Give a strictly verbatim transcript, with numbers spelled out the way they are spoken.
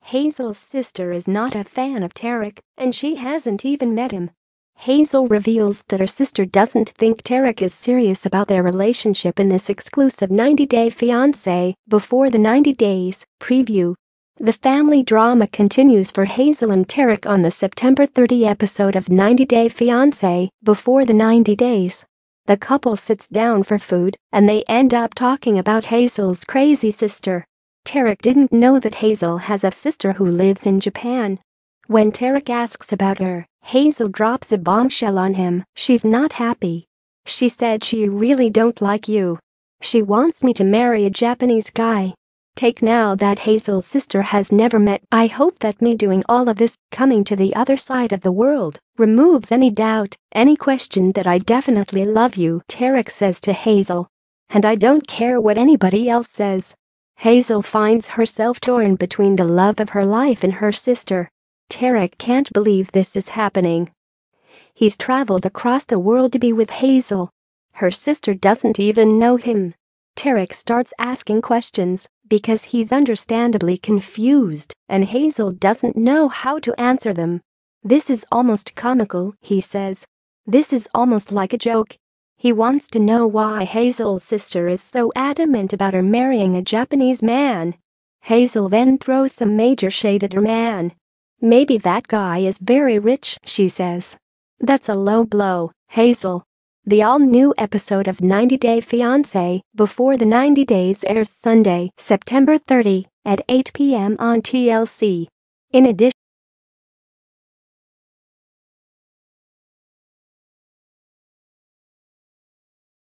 Hazel's sister is not a fan of Tarik, and she hasn't even met him. Hazel reveals that her sister doesn't think Tarik is serious about their relationship in this exclusive ninety day Fiance Before the ninety days preview. The family drama continues for Hazel and Tarik on the September thirtieth episode of ninety day Fiance Before the ninety days. The couple sits down for food, and they end up talking about Hazel's crazy sister. Tarik didn't know that Hazel has a sister who lives in Japan. When Tarik asks about her, Hazel drops a bombshell on him. She's not happy. She said she really don't like you. She wants me to marry a Japanese guy. Take now that Hazel's sister has never met. I hope that me doing all of this, coming to the other side of the world, removes any doubt, any question that I definitely love you, Tarik says to Hazel. And I don't care what anybody else says. Hazel finds herself torn between the love of her life and her sister. Tarik can't believe this is happening. He's traveled across the world to be with Hazel. Her sister doesn't even know him. Tarik starts asking questions because he's understandably confused, and Hazel doesn't know how to answer them. This is almost comical, he says. This is almost like a joke. He wants to know why Hazel's sister is so adamant about her marrying a Japanese man. Hazel then throws some major shade at her man. Maybe that guy is very rich, she says. That's a low blow, Hazel. The all-new episode of ninety day Fiance Before the ninety days airs Sunday, September thirtieth at eight p m on T L C. In addition,